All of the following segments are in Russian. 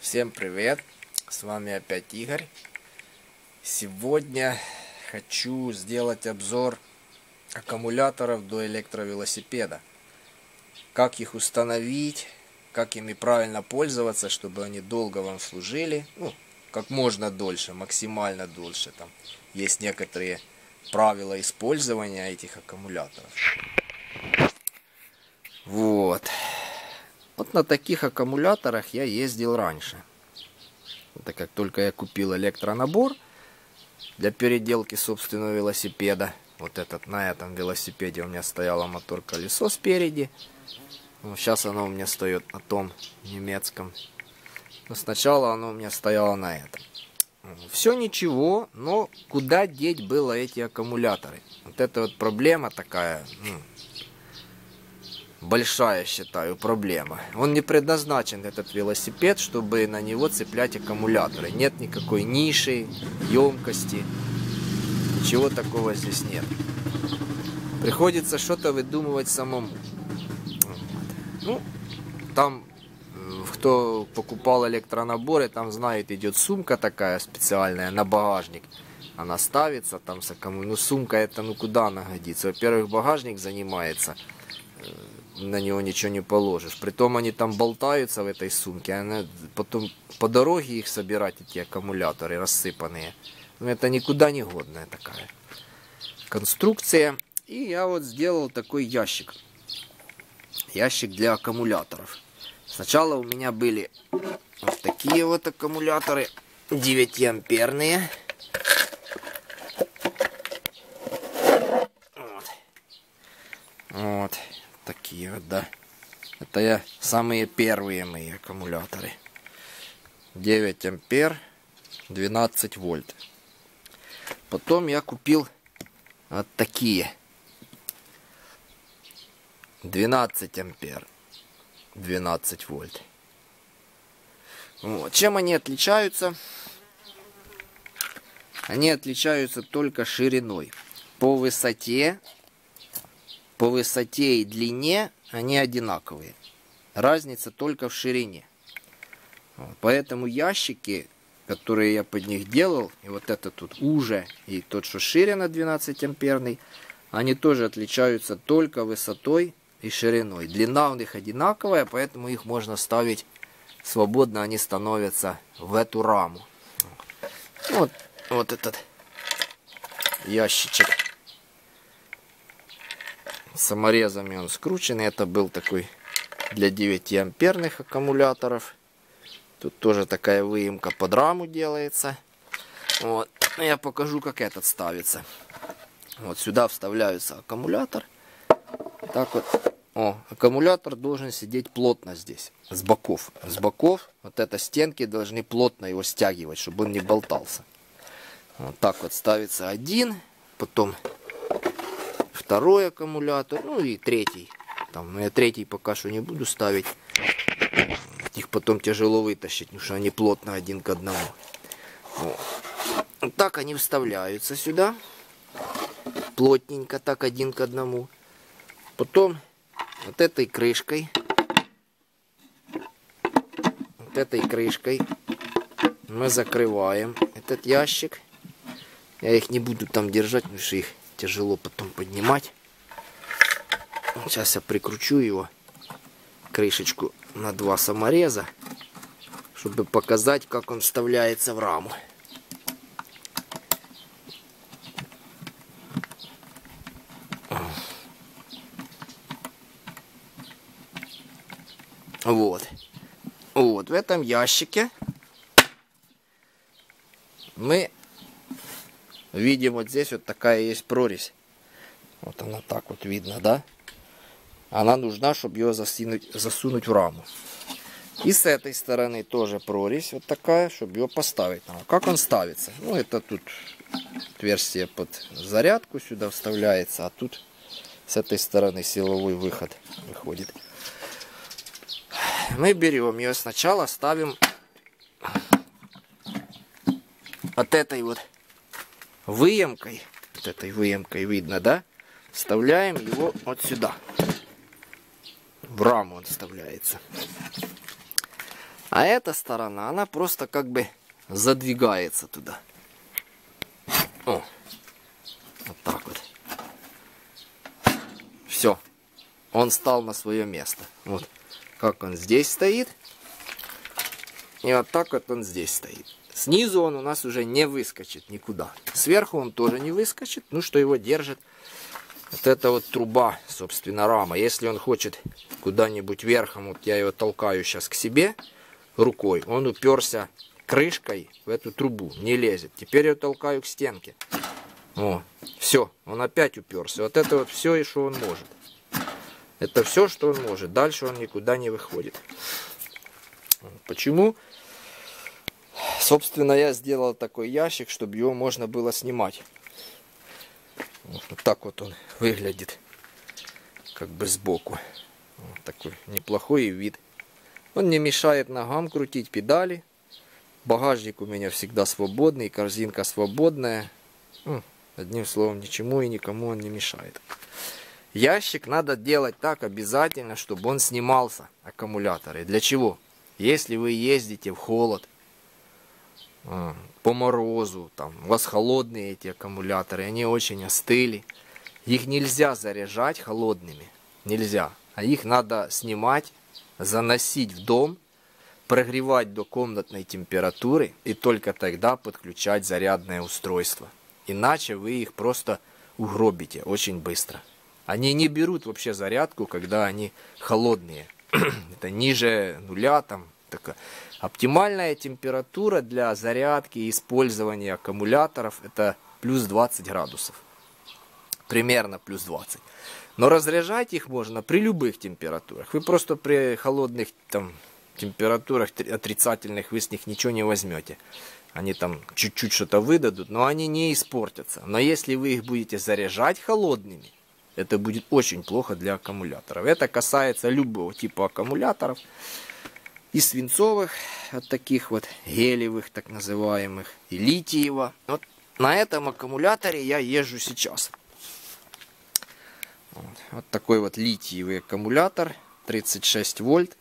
Всем привет! С вами опять Игорь. Сегодня хочу сделать обзор аккумуляторов до электровелосипеда. Как их установить, как ими правильно пользоваться, чтобы они долго вам служили. Как можно дольше, максимально дольше. Там есть некоторые правила использования этих аккумуляторов. Вот на таких аккумуляторах я ездил раньше. Это как только я купил электронабор для переделки собственного велосипеда. На этом велосипеде у меня стояло мотор-колесо спереди. Сейчас оно у меня стоит на том немецком. Но сначала оно у меня стояло на этом. Все ничего, но куда деть было эти аккумуляторы? Это проблема такая, большая, считаю, проблема. Он не предназначен, этот велосипед, чтобы на него цеплять аккумуляторы. Нет никакой ниши, емкости. Ничего такого здесь нет. Приходится что-то выдумывать самому. Там, кто покупал электронаборы, там знает, идет сумка такая специальная на багажник. Она ставится там с аккумулятором. Сумка это, куда она годится? Во-первых, багажник занимается. На него ничего не положишь. Притом они там болтаются в этой сумке. Потом по дороге их собирать, эти аккумуляторы рассыпанные. Это никуда не годная такая конструкция. И я сделал такой ящик. Ящик для аккумуляторов. Сначала у меня были вот такие аккумуляторы 9-амперные. Вот. Такие да. Это самые первые мои аккумуляторы. 9 ампер, 12 вольт. Потом я купил вот такие. 12 ампер, 12 вольт. Чем они отличаются? Они отличаются только шириной. По высоте и длине они одинаковые. Разница только в ширине. Поэтому ящики, которые я под них делал, и этот тут уже, и тот, что шире на 12 амперный, они тоже отличаются только высотой и шириной. Длина у них одинаковая, поэтому их можно ставить свободно, они становятся в эту раму. Вот этот ящичек. Саморезами он скрученный. Это был такой для 9-амперных аккумуляторов. Тут тоже такая выемка под раму делается. Я покажу, как этот ставится. Сюда вставляется аккумулятор. Аккумулятор должен сидеть плотно здесь, с боков. С боков стенки должны плотно его стягивать, чтобы он не болтался. Так ставится один, потом второй аккумулятор, и третий. Я третий пока что не буду ставить. Их потом тяжело вытащить, потому что они плотно один к одному. Так они вставляются сюда. Плотненько, так один к одному. Потом этой крышкой мы закрываем этот ящик. Я их не буду там держать, потому что их тяжело потом поднимать. Сейчас я прикручу его, крышечку, на 2 самореза, чтобы показать, как он вставляется в раму. В этом ящике мы видим, здесь такая есть прорезь. Она так видно, да? Она нужна, чтобы ее засунуть в раму. И с этой стороны тоже прорезь такая, чтобы ее поставить. Как он ставится? Это тут отверстие под зарядку сюда вставляется, а тут с этой стороны силовой выход выходит. Мы берем ее сначала, ставим этой выемкой. Этой выемкой видно, да? Вставляем его сюда. В раму он вставляется. А эта сторона, она просто как бы задвигается туда. О, вот так вот. Все. Он стал на свое место. Вот как он здесь стоит. И вот так вот он здесь стоит. Снизу он у нас уже не выскочит никуда. Сверху он тоже не выскочит. Ну, что его держит? Вот это вот труба, собственно, рама. Если он хочет куда-нибудь верхом, вот я его толкаю сейчас к себе рукой, он уперся крышкой в эту трубу, не лезет. Теперь я толкаю к стенке. О, все, он опять уперся. Вот это вот все, и что он может. Это все, что он может. Дальше он никуда не выходит. Почему? Собственно, я сделал такой ящик, чтобы его можно было снимать. Вот так вот он выглядит, как бы сбоку. Вот такой неплохой вид. Он не мешает ногам крутить педали. Багажник у меня всегда свободный, корзинка свободная. Одним словом, ничему и никому он не мешает. Ящик надо делать так обязательно, чтобы он снимался, аккумуляторы. Для чего? Если вы ездите в холод, по морозу, там, у вас холодные эти аккумуляторы, они очень остыли. Их нельзя заряжать холодными. Нельзя. А их надо снимать, заносить в дом, прогревать до комнатной температуры и только тогда подключать зарядное устройство. Иначе вы их просто угробите очень быстро. Они не берут вообще зарядку, когда они холодные. Это ниже нуля. Там такая. Оптимальная температура для зарядки и использования аккумуляторов это плюс 20 градусов. Примерно плюс 20. Но разряжать их можно при любых температурах. Вы просто при холодных там, температурах отрицательных вы с них ничего не возьмете. Они там чуть-чуть что-то выдадут, но они не испортятся. Но если вы их будете заряжать холодными, это будет очень плохо для аккумуляторов. Это касается любого типа аккумуляторов. И свинцовых, вот таких вот гелевых, так называемых, и литиево. Вот на этом аккумуляторе я езжу сейчас. Вот такой вот литиевый аккумулятор, 36 вольт,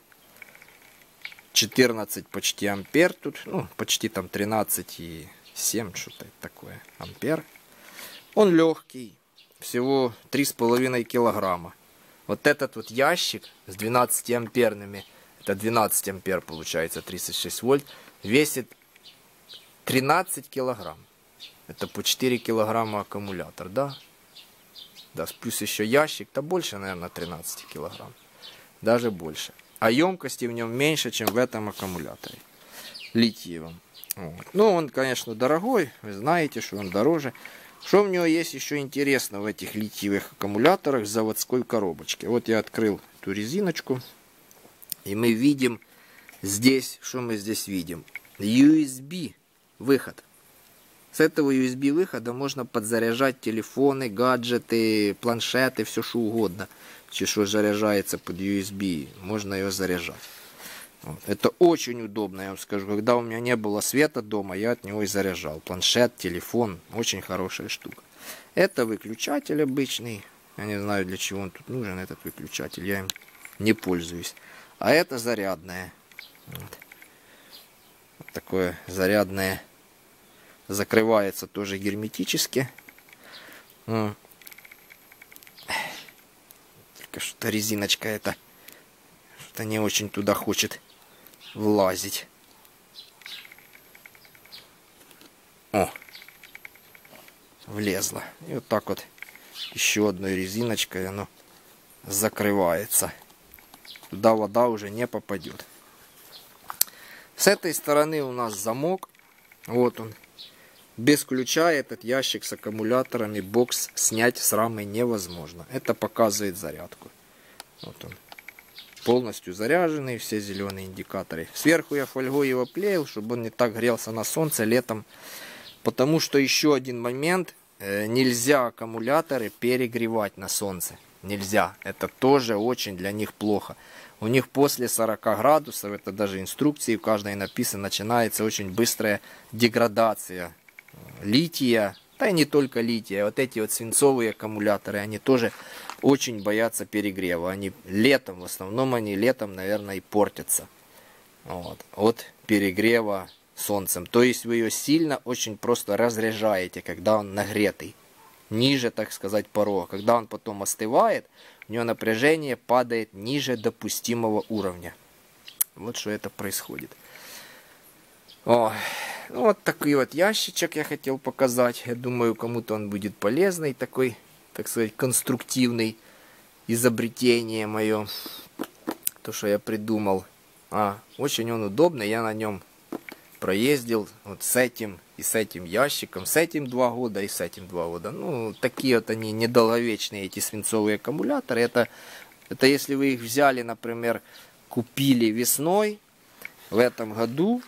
14 почти ампер тут, ну почти там 13,7, что-то такое ампер. Он легкий, всего 3,5 килограмма. Вот этот вот ящик с 12 амперными, это 12 ампер получается, 36 вольт, весит 13 килограмм. Это по 4 килограмма аккумулятор, да? Да, плюс еще ящик, то больше, наверное, 13 килограмм. Даже больше. А емкости в нем меньше, чем в этом аккумуляторе. Литиевом. Вот. Ну, он, конечно, дорогой. Вы знаете, что он дороже. Что у него есть еще интересно в этих литиевых аккумуляторах в заводской коробочке? Вот я открыл эту резиночку. И мы видим здесь, что мы здесь видим? USB выход. С этого USB выхода можно подзаряжать телефоны, гаджеты, планшеты, все что угодно. Что заряжается под USB, можно ее заряжать. Вот. Это очень удобно, я вам скажу. Когда у меня не было света дома, я от него и заряжал. Планшет, телефон, очень хорошая штука. Это выключатель обычный. Я не знаю, для чего он тут нужен, этот выключатель. Я им не пользуюсь. А это зарядное. Вот. Вот такое зарядное. Закрывается тоже герметически. Только что-то резиночка эта что-то не очень туда хочет влазить. О, влезла. И вот так вот еще одной резиночкой оно закрывается. Туда вода уже не попадет. С этой стороны у нас замок. Вот он. Без ключа этот ящик с аккумуляторами, бокс снять с рамы невозможно. Это показывает зарядку. Вот он. Полностью заряженный, все зеленые индикаторы. Сверху я фольгой его клеил, чтобы он не так грелся на солнце летом. Потому что еще один момент. Нельзя аккумуляторы перегревать на солнце. Нельзя. Это тоже очень для них плохо. У них после 40 градусов, это даже инструкции в каждой написано, начинается очень быстрая деградация лития, да и не только лития, вот эти вот свинцовые аккумуляторы, они тоже очень боятся перегрева. Они летом, в основном они летом, наверное, и портятся. вот, от перегрева солнцем. То есть вы ее сильно, очень просто разряжаете, когда он нагретый. Ниже, так сказать, порога. Когда он потом остывает, у него напряжение падает ниже допустимого уровня. Вот что это происходит. О, ну вот такой вот ящичек я хотел показать. Я думаю, кому-то он будет полезный, такой, так сказать, конструктивный изобретение мое. То, что я придумал. Очень он удобный, я на нем проездил вот с этим и с этим ящиком. С этим 2 года и с этим 2 года. Ну, такие вот они недолговечные, эти свинцовые аккумуляторы. Это если вы их взяли, например, купили весной в этом году,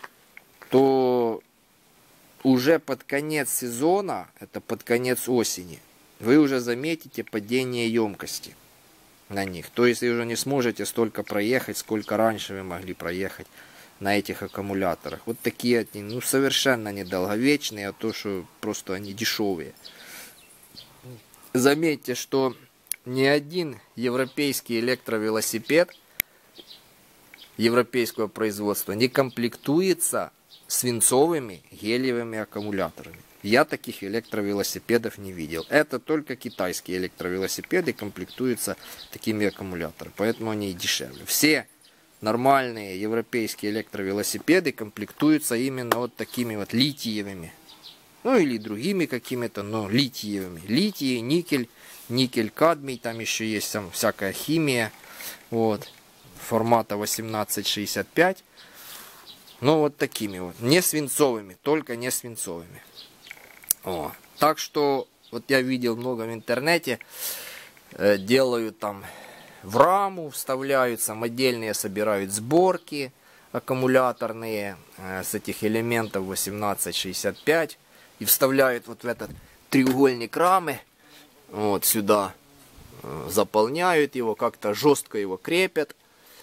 то уже под конец сезона, это под конец осени, вы уже заметите падение емкости на них. То есть вы уже не сможете столько проехать, сколько раньше вы могли проехать на этих аккумуляторах. Вот такие они, ну, совершенно недолговечные, а то, что просто они дешевые. Заметьте, что ни один европейский электровелосипед европейского производства не комплектуется свинцовыми гелиевыми аккумуляторами. Я таких электровелосипедов не видел. Это только китайские электровелосипеды комплектуются такими аккумуляторами. Поэтому они и дешевле. Все нормальные европейские электровелосипеды комплектуются именно вот такими вот литиевыми. Ну или другими какими-то, но литиевыми. Литий, никель, никель-кадмий. Там еще есть там всякая химия. Вот. Формата 1865. Ну вот такими вот. Не свинцовыми. Только не свинцовыми. Так что вот я видел много в интернете. Делают там в раму, вставляют самодельные, собирают сборки аккумуляторные с этих элементов 1865 и вставляют вот в этот треугольник рамы, вот сюда, заполняют его, как-то жестко его крепят,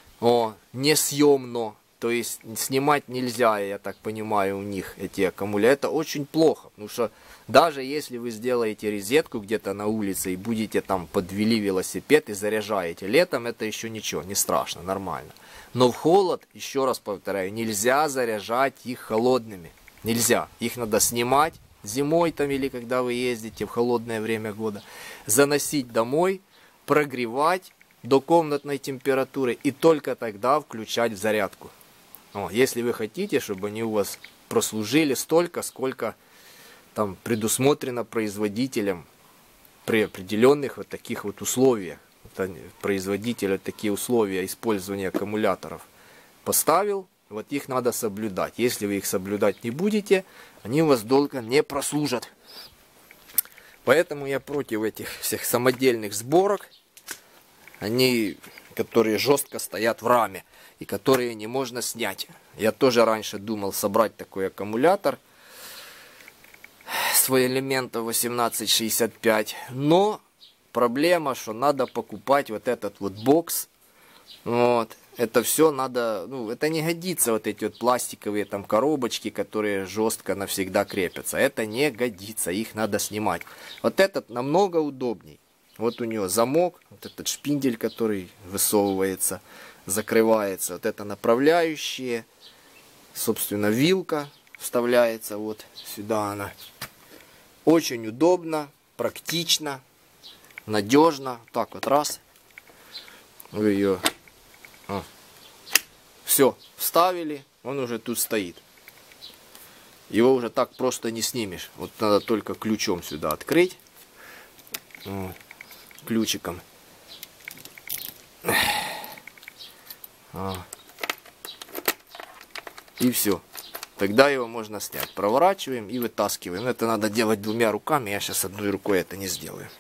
несъемно, то есть снимать нельзя, я так понимаю, у них эти аккумуляторы. Это очень плохо, потому что даже если вы сделаете розетку где-то на улице и будете там подвели велосипед и заряжаете летом, это еще ничего, не страшно, нормально. Но в холод, еще раз повторяю, нельзя заряжать их холодными. Нельзя. Их надо снимать зимой там или когда вы ездите в холодное время года, заносить домой, прогревать до комнатной температуры и только тогда включать в зарядку. Если вы хотите, чтобы они у вас прослужили столько, сколько там предусмотрено производителем при определенных вот таких вот условиях. Производитель такие условия использования аккумуляторов поставил, вот их надо соблюдать. Если вы их соблюдать не будете, они у вас долго не прослужат. Поэтому я против этих всех самодельных сборок, которые жестко стоят в раме и которые не можно снять. Я тоже раньше думал собрать такой аккумулятор, свой элементов 1865, но проблема, что надо покупать вот этот вот бокс. Вот. Это все надо, это не годится, вот эти вот пластиковые там коробочки, которые жестко навсегда крепятся. Это не годится, их надо снимать. Вот этот намного удобней. Вот у него замок, вот этот шпиндель, который высовывается, закрывается. Вот это направляющие, собственно, вилка вставляется вот сюда она. Очень удобно, практично, надежно. Так вот раз. Вы ее все вставили, он уже тут стоит. Его уже так просто не снимешь. Вот надо только ключом сюда открыть. Ключиком. И все. Тогда его можно снять. Проворачиваем и вытаскиваем. Это надо делать 2 руками. Я сейчас одной рукой это не сделаю.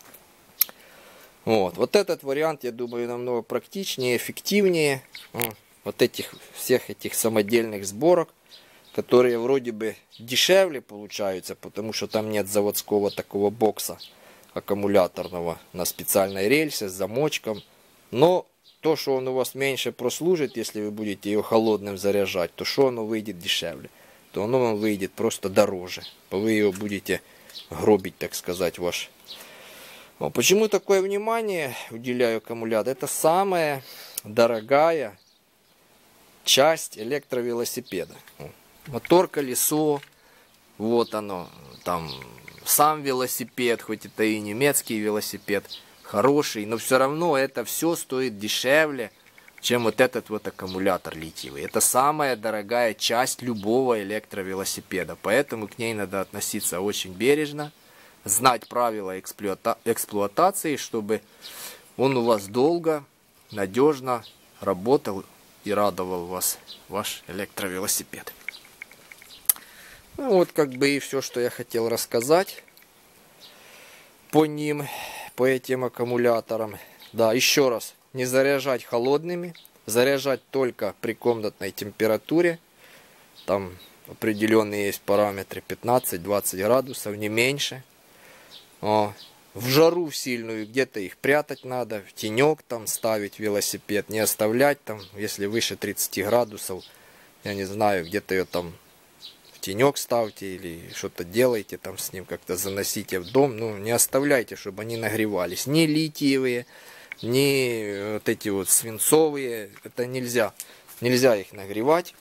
Вот этот вариант, я думаю, намного практичнее, эффективнее. Вот всех этих самодельных сборок, которые вроде бы дешевле получаются, потому что там нет заводского такого бокса аккумуляторного на специальной рельсе с замочком. Но то, что он у вас меньше прослужит, если вы будете его холодным заряжать, то что оно выйдет дешевле, то оно вам выйдет просто дороже. Вы его будете гробить, так сказать, ваш. Почему такое внимание уделяю аккумулятору? Это самая дорогая часть электровелосипеда. Мотор, колесо, вот оно, там сам велосипед, хоть это и немецкий велосипед, хороший, но все равно это все стоит дешевле, чем вот этот вот аккумулятор литиевый. Это самая дорогая часть любого электровелосипеда, поэтому к ней надо относиться очень бережно, знать правила эксплуатации, чтобы он у вас долго, надежно работал и радовал вас, ваш электровелосипед. Ну, вот как бы и все, что я хотел рассказать по ним, по этим аккумуляторам. Да, еще раз, не заряжать холодными, заряжать только при комнатной температуре. Там определенные есть параметры 15-20 градусов, не меньше. В жару сильную где-то их прятать надо, в тенек там ставить велосипед, не оставлять там, если выше 30 градусов, я не знаю, где-то ее там в тенек ставьте или что-то делайте там с ним, как-то заносите в дом, ну не оставляйте, чтобы они нагревались, ни литиевые, ни вот эти вот свинцовые, это нельзя их нагревать,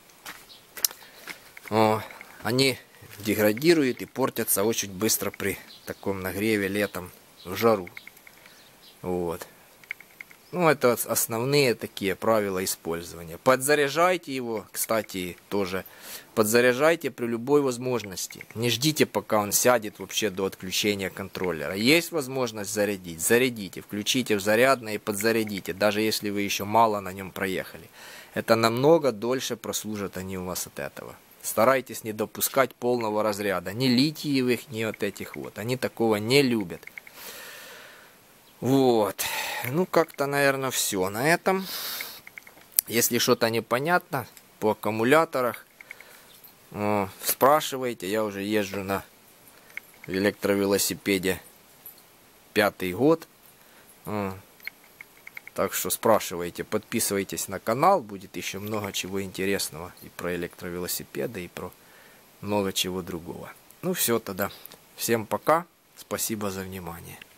они деградируют и портятся очень быстро при таком нагреве летом в жару. Вот. Ну, это основные такие правила использования. Подзаряжайте его, кстати, тоже. Подзаряжайте при любой возможности. Не ждите, пока он сядет вообще до отключения контроллера. Есть возможность зарядить? Зарядите. Включите в зарядное и подзарядите. Даже если вы еще мало на нем проехали. Это намного дольше прослужат они у вас от этого. Старайтесь не допускать полного разряда. Ни литиевых, ни вот этих вот. Они такого не любят. Вот. Ну, как-то, наверное, все на этом. Если что-то непонятно по аккумуляторах, спрашивайте. Я уже езжу на электровелосипеде 5-й год. Так что спрашивайте, подписывайтесь на канал, будет еще много чего интересного и про электровелосипеды, и про много чего другого. Ну все тогда, всем пока, спасибо за внимание.